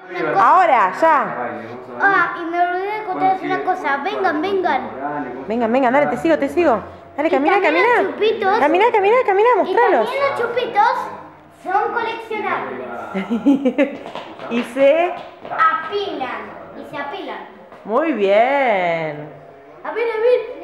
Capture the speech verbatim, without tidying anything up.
Ahora, ya. Ah, y me olvidé de contarles una cosa. Vengan, vengan. Vengan, vengan, dale, te sigo, te sigo. Dale, Y camina, también camina. los chupitos. Camina, camina, camina, Y mostralos. también los chupitos son coleccionables. Y se... Apilan. Y se apilan. Muy bien. A ver, a ver.